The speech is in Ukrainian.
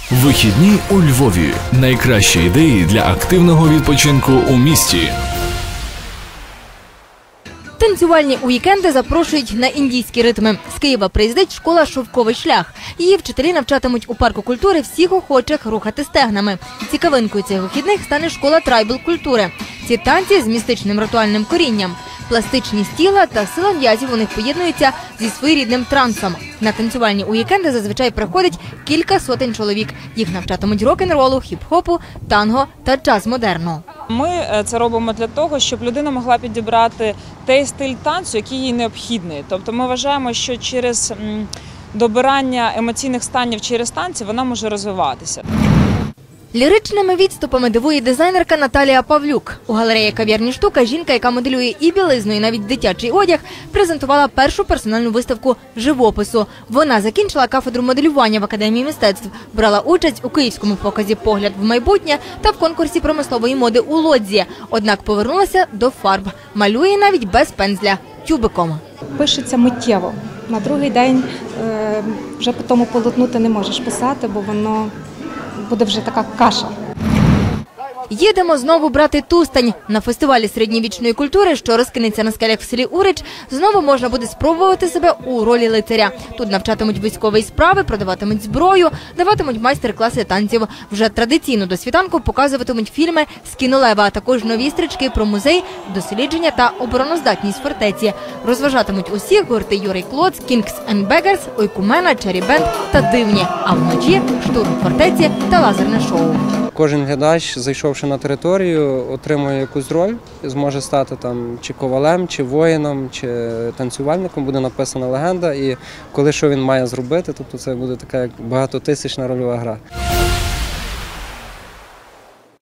Вихідні у Львові. Найкращі ідеї для активного відпочинку у місті. Танцювальні уікенди запрошують на індійські ритми. З Києва приїздить школа «Шовковий шлях». Її вчителі навчатимуть у парку культури всіх охочих рухати стегнами. Цікавинкою цих вихідних стане школа трайбл-культури. Ці танці з містичним ритуальним корінням. Пластичність тіла та сила м'язів у них поєднуються зі своєрідним трансом. На танцювальні уікенди зазвичай приходить кілька сотень чоловік. Їх навчатимуть рок-н-ролу, хіп-хопу, танго та джаз-модерну. Ми це робимо для того, щоб людина могла підібрати той стиль танцю, який їй необхідний. Тобто ми вважаємо, що через добирання емоційних станів через танці вона може розвиватися. Ліричними відступами дивує дизайнерка Наталія Павлюк. У галереї «Кав'ярні штука» жінка, яка моделює і білизну, і навіть дитячий одяг, презентувала першу персональну виставку живопису. Вона закінчила кафедру моделювання в Академії мистецтв, брала участь у київському показі «Погляд в майбутнє» та в конкурсі промислової моди у Лодзі. Однак повернулася до фарб. Малює навіть без пензля – тюбиком. Пишеться миттєво. На другий день вже по тому полотну ти не можеш писати, бо воно буде вже така каша. Їдемо знову брати Тустань. На фестивалі середньовічної культури, що розкинеться на скелях в селі Урич, знову можна буде спробувати себе у ролі лицаря. Тут навчатимуть військової справи, продаватимуть зброю, даватимуть майстер-класи танців. Вже традиційно до світанку показуватимуть фільми з кінолева, а також нові стрічки про музей, дослідження та обороноздатність фортеці. Розважатимуть усіх гурти Юрий Клоц, Kings and Beggars, Ойкумена, Черрі Бенд та Дивні. А вночі штурм фортеці та лазерне шоу. Кожен глядач, зайшовши на територію, отримує якусь роль, зможе стати там чи ковалем, чи воїном, чи танцювальником, буде написана легенда, і коли що він має зробити, тобто це буде така як багатотисячна рольова гра.